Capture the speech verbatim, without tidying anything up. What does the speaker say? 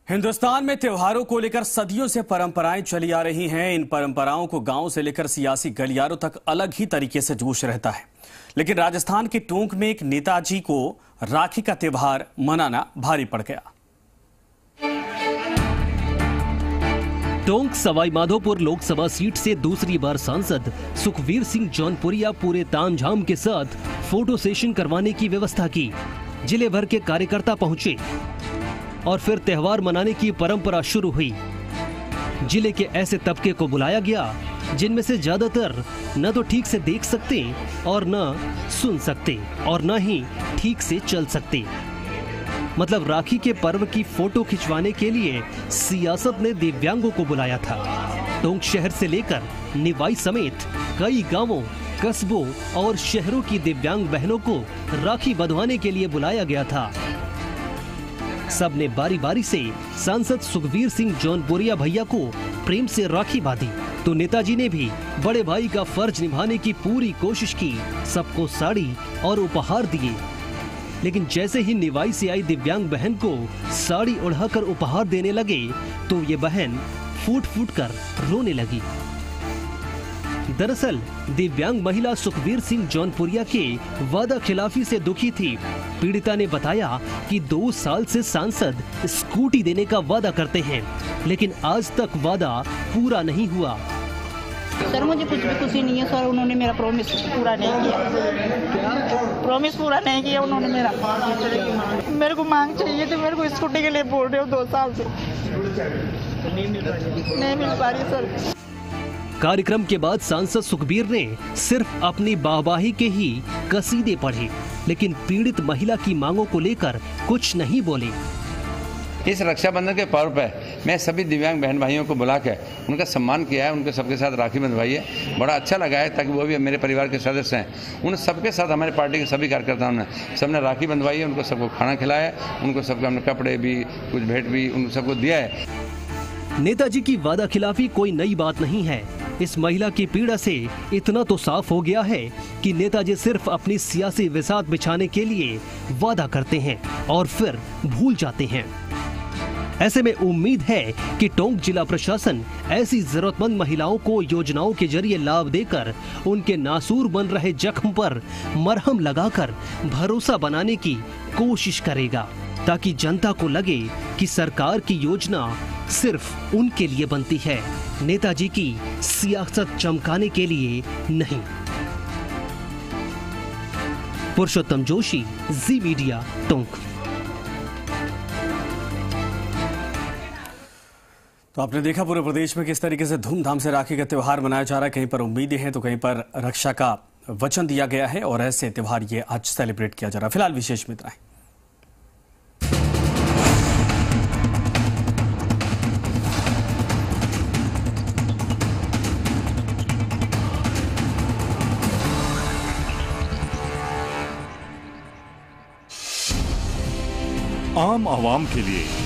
हिंदुस्तान में त्योहारों को लेकर सदियों से परंपराएं चली आ रही हैं। इन परंपराओं को गांव से लेकर सियासी गलियारों तक अलग ही तरीके से जोश रहता है। लेकिन राजस्थान के टोंक में एक नेताजी को राखी का त्योहार मनाना भारी पड़ गया। टोंक सवाई माधोपुर लोकसभा सीट से दूसरी बार सांसद सुखवीर सिंह जौनपुरिया पूरे तामझाम के साथ फोटो सेशन करवाने की व्यवस्था की। जिले भर के कार्यकर्ता पहुंचे और फिर त्योहार मनाने की परंपरा शुरू हुई। जिले के ऐसे तबके को बुलाया गया जिनमें से ज्यादातर न तो ठीक से देख सकते और न सुन सकते और न ही ठीक से चल सकते। मतलब राखी के पर्व की फोटो खिंचवाने के लिए सियासत ने दिव्यांगों को बुलाया था। टोंक शहर से लेकर निवाई समेत कई गांवों, कस्बों और शहरों की दिव्यांग बहनों को राखी बंधवाने के लिए बुलाया गया था। सबने बारी बारी से सांसद सुखवीर सिंह जौनपुरिया भैया को प्रेम से राखी बांधी, तो नेताजी ने भी बड़े भाई का फर्ज निभाने की पूरी कोशिश की। सबको साड़ी और उपहार दिए। लेकिन जैसे ही निवाई से आई दिव्यांग बहन को साड़ी ओढ़ाकर उपहार देने लगे तो ये बहन फूट फूट कर रोने लगी। दरअसल दिव्यांग महिला सुखवीर सिंह जौनपुरिया के वादा खिलाफी से दुखी थी। पीड़िता ने बताया कि दो साल से सांसद स्कूटी देने का वादा करते हैं, लेकिन आज तक वादा पूरा नहीं हुआ। सर मुझे कुछ भी खुशी नहीं है सर, उन्होंने मेरा प्रॉमिस पूरा नहीं किया। प्रॉमिस पूरा नहीं किया उन्होंने मेरा। मेरे को मांग चाहिए थी, मेरे को स्कूटी के लिए बोल रहे हो दो साल से, नहीं मिल पा रही सर। कार्यक्रम के बाद सांसद सुखबीर ने सिर्फ अपनी वाहवाही के ही कसीदे पढ़े, लेकिन पीड़ित महिला की मांगों को लेकर कुछ नहीं बोले। इस रक्षाबंधन के पर्व पर मैं सभी दिव्यांग बहन भाइयों को बुला कर उनका सम्मान किया है, उनके सबके साथ राखी बंधवाई है। बड़ा अच्छा लगा है, ताकि वो भी मेरे परिवार के सदस्य हैं। उन सबके साथ हमारे पार्टी के सभी कार्यकर्ताओं ने सबने राखी बंधवाई है, उनको सबको खाना खिलाया है, उनको सबको हमने कपड़े भी, कुछ भेंट भी उन सबको दिया है। नेताजी की वादा खिलाफी कोई नई बात नहीं है। इस महिला की पीड़ा से इतना तो साफ हो गया है कि नेताजी सिर्फ अपनी सियासी विसात बिछाने के लिए वादा करते हैं और फिर भूल जाते हैं। ऐसे में उम्मीद है कि टोंक जिला प्रशासन ऐसी जरूरतमंद महिलाओं को योजनाओं के जरिए लाभ देकर उनके नासूर बन रहे जख्म पर मरहम लगाकर भरोसा बनाने की कोशिश करेगा, ताकि जनता को लगे कि सरकार की योजना सिर्फ उनके लिए बनती है, नेताजी की सियासत चमकाने के लिए नहीं। पुरुषोत्तम जोशी, जी मीडिया, टोंक। तो आपने देखा पूरे प्रदेश में किस तरीके से धूमधाम से राखी का त्योहार मनाया जा रहा है। कहीं पर उम्मीदें हैं तो कहीं पर रक्षा का वचन दिया गया है और ऐसे त्योहार ये आज सेलिब्रेट किया जा रहा है। फिलहाल विशेष में इतना ही। आम आवाम के लिए